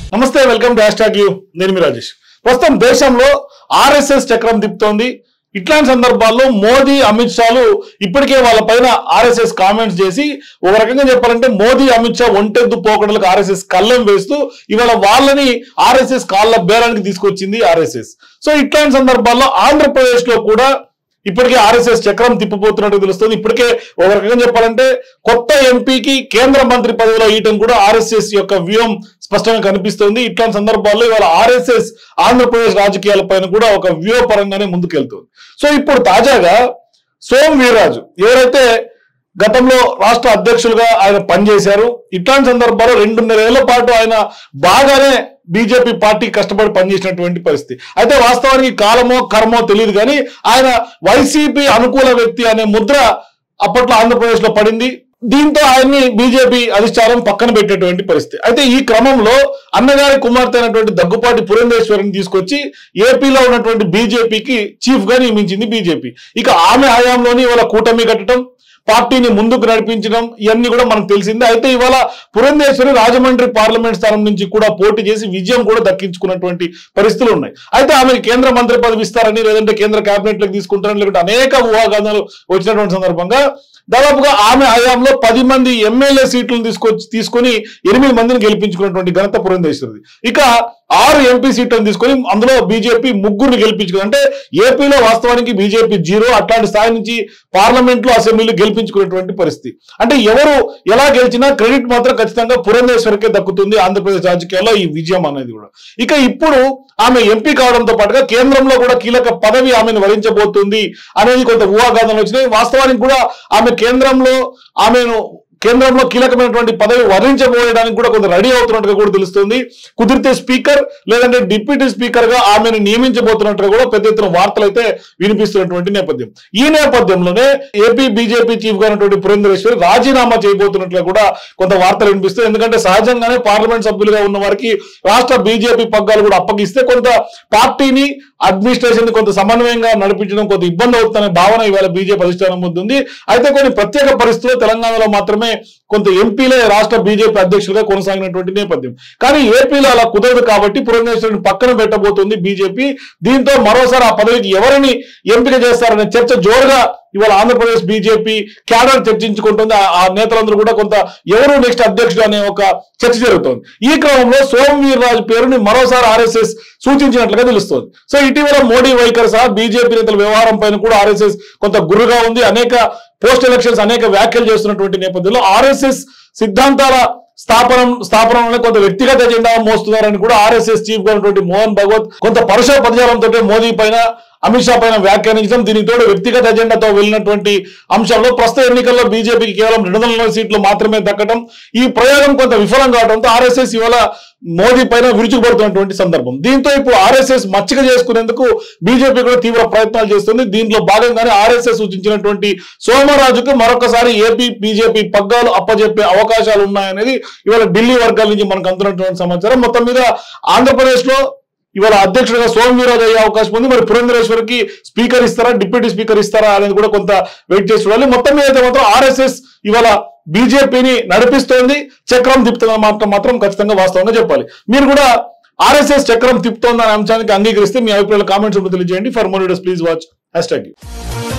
నమస్తే, welcome to #you. నేను మీ రాజేష్. ప్రస్తుతం దేశంలో ఆర్ఎస్ఎస్ చక్రం తిప్పుతోంది. ఇట్లాంటి సందర్భాల్లో మోదీ, అమిత్ షాలు ఇప్పటికే వాళ్ళ పైన ఆర్ఎస్ఎస్ కామెంట్స్ చేసి ఒక రకంగా చెప్పాలంటే మోదీ, అమిత్ షా ఒంటెద్దు పోకడలకు ఆర్ఎస్ఎస్ కళ్ళం వేస్తూ ఇవాళ వాళ్ళని ఆర్ఎస్ఎస్ కాళ్ళ బేరానికి తీసుకొచ్చింది ఆర్ఎస్ఎస్. సో ఇట్లాంటి సందర్భాల్లో ఆంధ్రప్రదేశ్ లో కూడా ఇప్పటికే ఆర్ఎస్ఎస్ చక్రం తిప్పిపోతున్నట్టు తెలుస్తుంది. ఇప్పటికే ఒక రకంగా చెప్పాలంటే కొత్త ఎంపీకి కేంద్ర మంత్రి పదవిలో ఇయటం కూడా ఆర్ఎస్ఎస్ యొక్క వ్యూహం స్పష్టంగా కనిపిస్తుంది. ఇట్లాంటి సందర్భాల్లో ఇవాళ ఆర్ఎస్ఎస్ ఆంధ్రప్రదేశ్ రాజకీయాల పైన కూడా ఒక వ్యూహపరంగానే ముందుకెళ్తుంది. సో ఇప్పుడు తాజాగా సోము వీర్రాజు ఎవరైతే గతంలో రాష్ట్ర అధ్యక్షులుగా ఆయన పనిచేశారు, ఇట్లాంటి సందర్భాల్లో 2.5 ఏళ్ల పాటు ఆయన బాగానే బీజేపీ పార్టీ కష్టపడి పనిచేసినటువంటి పరిస్థితి. అయితే వాస్తవానికి కాలమో కర్మో తెలియదు కానీ ఆయన వైసీపీ అనుకూల వ్యక్తి అనే ముద్ర అప్పట్లో ఆంధ్రప్రదేశ్ లో పడింది. దీంతో ఆయన్ని బీజేపీ అధిష్టానం పక్కన పెట్టేటువంటి పరిస్థితి. అయితే ఈ క్రమంలో అన్నగారి కుమార్తె అయినటువంటి దగ్గుపాటి పురంధేశ్వరిని తీసుకొచ్చి ఏపీలో ఉన్నటువంటి బీజేపీకి చీఫ్ గా నియమించింది బీజేపీ. ఇక ఆమె హయాంలోని ఇవాళ కూటమి కట్టడం, పార్టీని ముందుకు నడిపించడం ఇవన్నీ కూడా మనకు తెలిసిందే. అయితే ఇవాళ పురంధేశ్వరి రాజమండ్రి పార్లమెంట్ స్థానం నుంచి కూడా పోటీ చేసి విజయం కూడా దక్కించుకున్నటువంటి పరిస్థితులు ఉన్నాయి. అయితే ఆమెకి కేంద్ర మంత్రి పదవి ఇస్తారని, లేదంటే కేంద్ర కేబినెట్ లోకి తీసుకుంటారని, లేదంటే అనేక ఊహాగానాలు వచ్చినటువంటి సందర్భంగా దాదాపుగా ఆమె హయాంలో 10 మంది ఎమ్మెల్యే సీట్లను తీసుకొని 8 మందిని గెలిపించుకున్నటువంటి ఘనత పురంధేశ్వరిది. ఇక 6 ఎంపీ సీట్లను తీసుకొని అందులో బీజేపీ 3 గెలిపించుకుంది. అంటే ఏపీలో వాస్తవానికి బీజేపీ 0, అట్లాంటి స్థాయి నుంచి పార్లమెంట్ లో, అసెంబ్లీలో గెలిపించుకునేటువంటి పరిస్థితి. అంటే ఎవరు ఎలా గెలిచినా క్రెడిట్ మాత్రం ఖచ్చితంగా పురంధేశ్వరికే దక్కుతుంది ఆంధ్రప్రదేశ్ రాజకీయాల్లో ఈ విజయం అనేది కూడా. ఇక ఇప్పుడు ఆమె ఎంపీ కావడంతో పాటుగా కేంద్రంలో కూడా కీలక పదవి ఆమెను వరించబోతుంది అనేది కొంత ఊహాగానాలు వచ్చినాయి. వాస్తవానికి కూడా ఆమె కేంద్రంలో కీలకమైనటువంటి పదవి వరించబోయడానికి కూడా కొంత రెడీ అవుతున్నట్టుగా కూడా తెలుస్తుంది. కుదిరితే స్పీకర్ లేదంటే డిప్యూటీ స్పీకర్ గా ఆమెను నియమించబోతున్నట్టుగా కూడా పెద్ద ఎత్తున వార్తలు అయితే వినిపిస్తున్నటువంటి నేపథ్యం. ఈ నేపథ్యంలోనే ఏపీ బీజేపీ చీఫ్ గా ఉన్నటువంటి పురంధేశ్వరి రాజీనామా చేయబోతున్నట్లుగా కూడా కొంత వార్తలు వినిపిస్తాయి. ఎందుకంటే సహజంగానే పార్లమెంట్ సభ్యులుగా ఉన్న వారికి రాష్ట్ర బీజేపీ పగ్గాలు కూడా అప్పగిస్తే కొంత పార్టీని, అడ్మినిస్ట్రేషన్ కొంత సమన్వయంగా నడిపించడం కొంత ఇబ్బంది అవుతుందనే భావన ఇవాళ బీజేపీ అధిష్టానం ఉంది. అయితే కొన్ని ప్రత్యేక పరిస్థితుల్లో తెలంగాణలో మాత్రమే కొంత ఎంపీలే రాష్ట్ర బీజేపీ అధ్యక్షులుగా కొనసాగినటువంటి నేపథ్యం. కానీ ఏపీలో అలా కుదరదు కాబట్టి పురంధేశ్వరిని పక్కన పెట్టబోతుంది బీజేపీ. దీంతో మరోసారి ఆ పదవికి ఎవరిని ఎంపిక చేస్తారనే చర్చ జోరుగా ఇవాళ ఆంధ్రప్రదేశ్ బీజేపీ క్యాడర్ చర్చించుకుంటుంది. ఆ నేతలందరూ కూడా కొంత ఎవరు నెక్స్ట్ అధ్యక్షుడు అనే ఒక చర్చ జరుగుతోంది. ఈ క్రమంలో సోము వీర్రాజు పేరుని మరోసారి ఆర్ఎస్ఎస్ సూచించినట్లుగా తెలుస్తోంది. సో ఇటీవల మోడీ వైఖరి సహా బీజేపీ నేతల వ్యవహారం పైన కూడా ఆర్ఎస్ఎస్ కొంత గుర్రుగా ఉంది. అనేక పోస్ట్ ఎలక్షన్స్ అనేక వ్యాఖ్యలు చేస్తున్నటువంటి నేపథ్యంలో ఆర్ఎస్ఎస్ సిద్ధాంతాల స్థాపనలో కొంత వ్యక్తిగత ఎజెండా మోస్తున్నారని కూడా ఆర్ఎస్ఎస్ చీఫ్ గా ఉన్నటువంటి మోహన్ భగవత్ కొంత పరుష పదజాలంతో మోదీ పైన, అమిత్ షా పైన వ్యాఖ్యానించడం, దీనితో వ్యక్తిగత ఎజెండాతో వెళ్ళినటువంటి అంశంలో ప్రస్తుత ఎన్నికల్లో బీజేపీకి కేవలం 240 సీట్లు మాత్రమే దక్కడం, ఈ ప్రయోగం కొంత విఫలం కావడంతో ఆర్ఎస్ఎస్ ఇవాళ మోదీ పైన విరుచుకుపడుతున్నటువంటి సందర్భం. దీంతో ఇప్పుడు ఆర్ఎస్ఎస్ మచ్చిక చేసుకునేందుకు బీజేపీ కూడా తీవ్ర ప్రయత్నాలు చేస్తుంది. దీంట్లో భాగంగానే ఆర్ఎస్ఎస్ సూచించినటువంటి సోమరాజుకు మరొకసారి ఏపీ బీజేపీ పగ్గాలు అప్పజెప్పే అవకాశాలు ఉన్నాయనేది ఇవాళ ఢిల్లీ వర్గాల నుంచి మనకు అందుతున్నటువంటి సమాచారం. మొత్తం మీద ఆంధ్రప్రదేశ్ లో ఇవాళ అధ్యక్షుడిగా సోము వీర్రాజు అయ్యే అవకాశం ఉంది. మరి పురంధేశ్వరికి స్పీకర్ ఇస్తారా, డిప్యూటీ స్పీకర్ ఇస్తారా అనేది కూడా కొంత వెయిట్ చేసి చూడాలి. మొత్తం మీద అయితే మాత్రం ఆర్ఎస్ఎస్ ఇవాళ బీజేపీని నడిపిస్తోంది, చక్రం తిప్పుతున్న మాత్రం ఖచ్చితంగా వాస్తవంగా చెప్పాలి. మీరు కూడా ఆర్ఎస్ఎస్ చక్రం తిప్పుతోందనే అంశానికి అంగీకరిస్తే మీ అభిప్రాయాలు కామెంట్స్ తెలియజేయండి. For more videos please watch #.